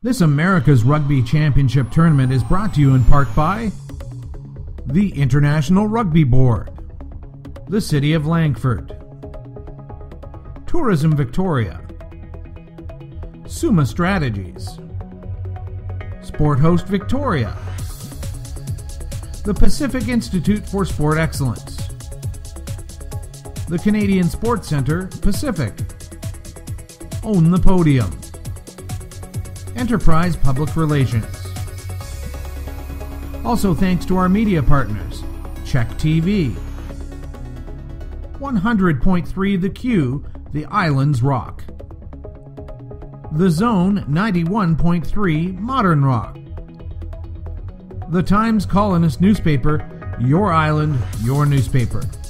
This America's Rugby Championship tournament is brought to you in part by the International Rugby Board, the City of Langford, Tourism Victoria, Suma Strategies, Sport Host Victoria, the Pacific Institute for Sport Excellence, the Canadian Sports Centre Pacific, Own the Podium, Enterprise Public Relations. Also thanks to our media partners, Check TV, 100.3 The Q, The Islands Rock, The Zone 91.3 Modern Rock, The Times Colonist Newspaper, Your Island, Your Newspaper.